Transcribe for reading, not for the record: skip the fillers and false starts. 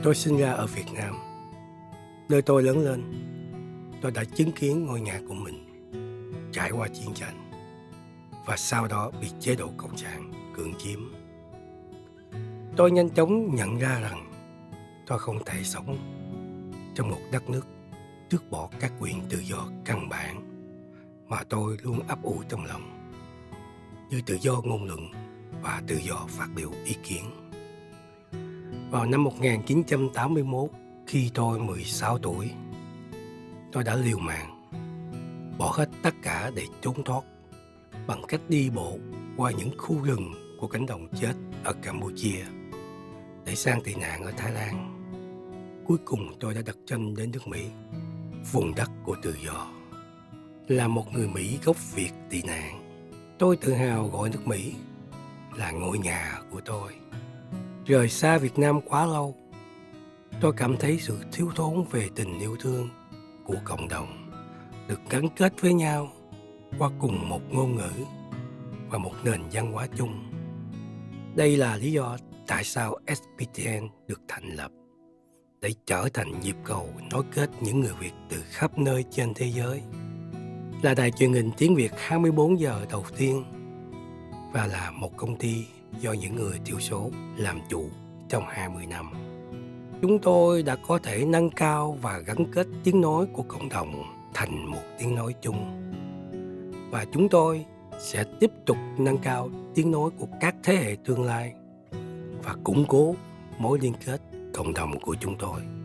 Tôi sinh ra ở Việt Nam, nơi tôi lớn lên. Tôi đã chứng kiến ngôi nhà của mình trải qua chiến tranh và sau đó bị chế độ cộng sản cưỡng chiếm. Tôi nhanh chóng nhận ra rằng tôi không thể sống trong một đất nước tước bỏ các quyền tự do căn bản mà tôi luôn ấp ủ trong lòng, như tự do ngôn luận và tự do phát biểu ý kiến. Vào năm 1981, khi tôi 16 tuổi, tôi đã liều mạng bỏ hết tất cả để trốn thoát bằng cách đi bộ qua những khu rừng của cánh đồng chết ở Campuchia để sang tị nạn ở Thái Lan. Cuối cùng tôi đã đặt chân đến nước Mỹ, vùng đất của tự do. Là một người Mỹ gốc Việt tị nạn, tôi tự hào gọi nước Mỹ là ngôi nhà của tôi. Rời xa Việt Nam quá lâu, tôi cảm thấy sự thiếu thốn về tình yêu thương của cộng đồng, được gắn kết với nhau qua cùng một ngôn ngữ và một nền văn hóa chung. Đây là lý do tại sao SPTN được thành lập, để trở thành nhịp cầu nối kết những người Việt từ khắp nơi trên thế giới, là đài truyền hình tiếng Việt 24 giờ đầu tiên và là một công ty do những người thiểu số làm chủ trong 20 năm. Chúng tôi đã có thể nâng cao và gắn kết tiếng nói của cộng đồng thành một tiếng nói chung. Và chúng tôi sẽ tiếp tục nâng cao tiếng nói của các thế hệ tương lai và củng cố mối liên kết cộng đồng của chúng tôi.